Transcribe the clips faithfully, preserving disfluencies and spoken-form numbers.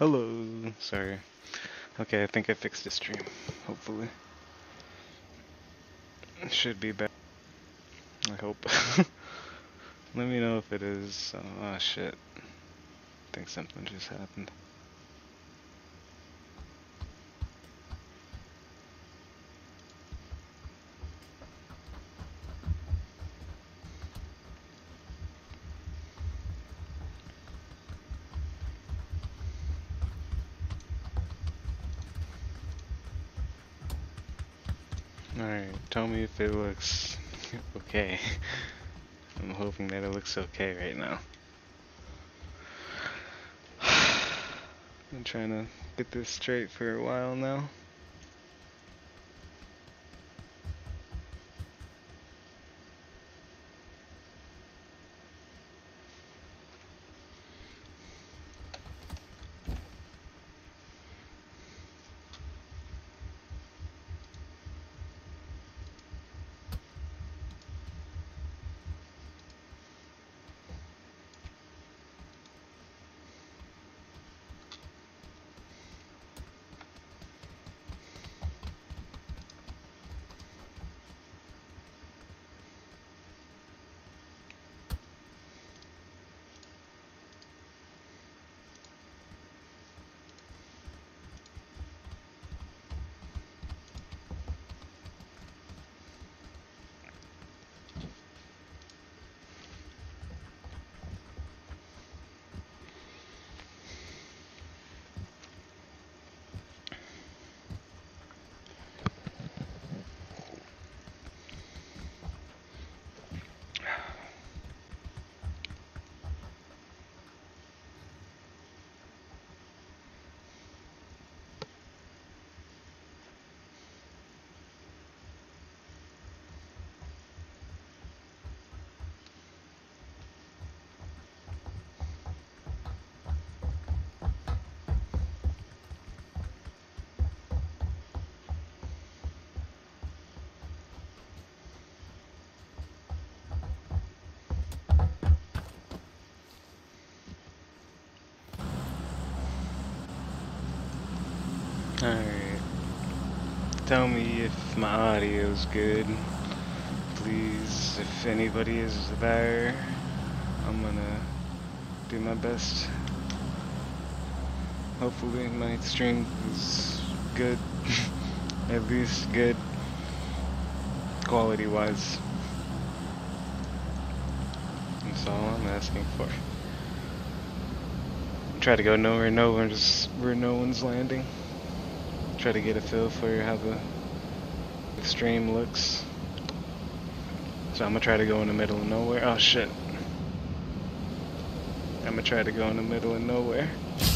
Hello. Sorry. Okay, I think I fixed the stream. Hopefully. It should be better. I hope. Let me know if it is. Oh, shit. I think something just happened. Alright, tell me if it looks okay. I'm hoping that it looks okay right now. I'm trying to get this straight for a while now. Alright. Tell me if my audio is good. Please, if anybody is there, I'm gonna do my best. Hopefully my stream is good. At least good quality wise. That's all I'm asking for. Try to go nowhere, nowhere, just where no one's landing. Try to get a feel for how the stream looks. So I'm gonna try to go in the middle of nowhere. Oh shit. I'm gonna try to go in the middle of nowhere.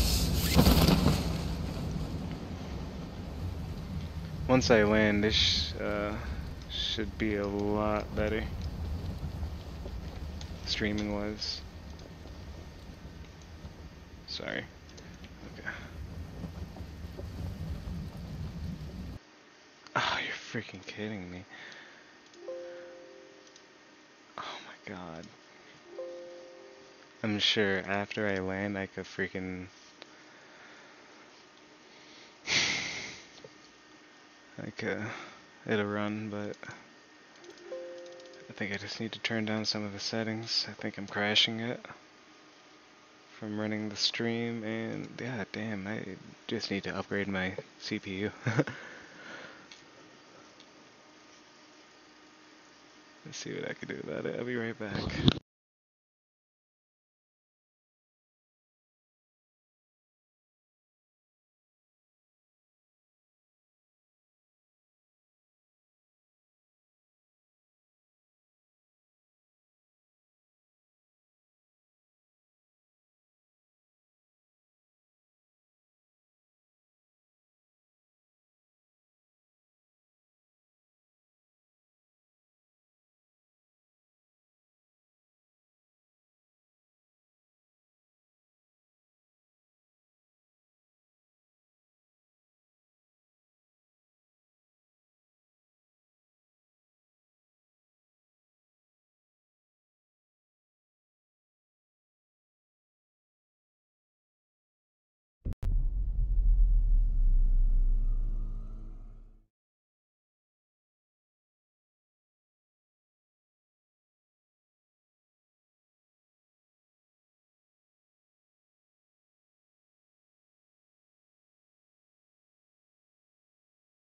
Once I land, this uh, should be a lot better. Streaming wise. Sorry. Okay. Oh, you're freaking kidding me. Oh my god. I'm sure after I land I could freaking like uh it'll run, but I think I just need to turn down some of the settings. I think I'm crashing it from running the stream, and yeah, damn, I just need to upgrade my C P U. Let's see what I can do about it. I'll be right back.